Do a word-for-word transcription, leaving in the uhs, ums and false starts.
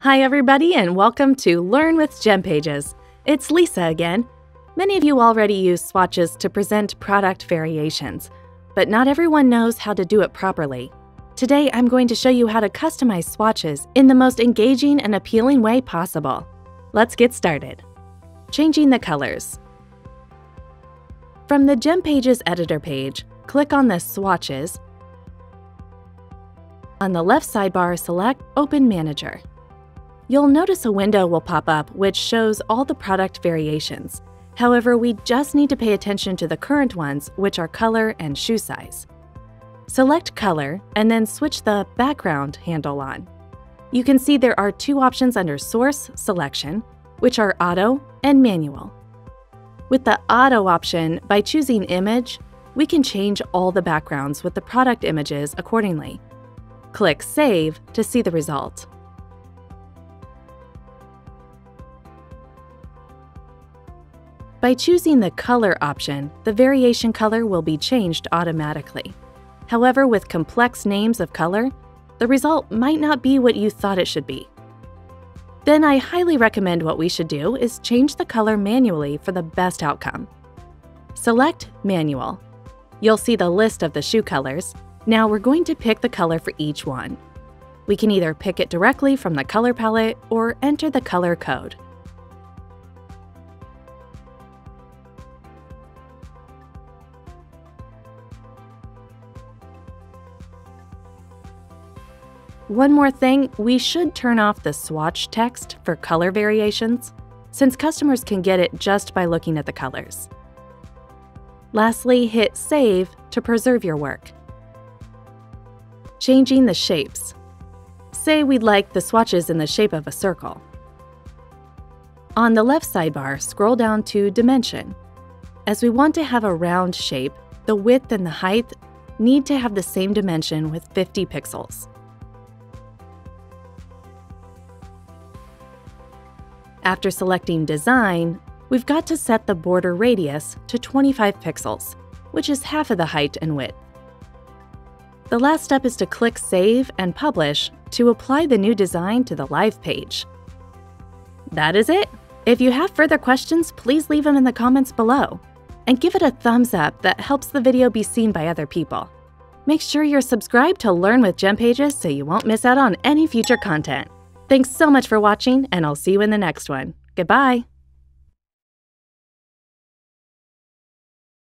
Hi everybody and welcome to Learn with GemPages. It's Lisa again. Many of you already use swatches to present product variations, but not everyone knows how to do it properly. Today I'm going to show you how to customize swatches in the most engaging and appealing way possible. Let's get started. Changing the colors. From the GemPages editor page, click on the Swatches. On the left sidebar, select Open Manager. You'll notice a window will pop up which shows all the product variations. However, we just need to pay attention to the current ones, which are color and shoe size. Select Color and then switch the Background handle on. You can see there are two options under Source Selection, which are Auto and Manual. With the Auto option, by choosing Image, we can change all the backgrounds with the product images accordingly. Click Save to see the result. By choosing the Color option, the variation color will be changed automatically. However, with complex names of color, the result might not be what you thought it should be. Then I highly recommend what we should do is change the color manually for the best outcome. Select Manual. You'll see the list of the shoe colors. Now we're going to pick the color for each one. We can either pick it directly from the color palette or enter the color code. One more thing, we should turn off the swatch text for color variations, since customers can get it just by looking at the colors. Lastly, hit Save to preserve your work. Changing the shapes. Say we'd like the swatches in the shape of a circle. On the left sidebar, scroll down to Dimension. As we want to have a round shape, the width and the height need to have the same dimension with fifty pixels. After selecting Design, we've got to set the border radius to twenty-five pixels, which is half of the height and width. The last step is to click Save and Publish to apply the new design to the live page. That is it! If you have further questions, please leave them in the comments below. And give it a thumbs up that helps the video be seen by other people. Make sure you're subscribed to Learn with GemPages so you won't miss out on any future content. Thanks so much for watching, and I'll see you in the next one. Goodbye!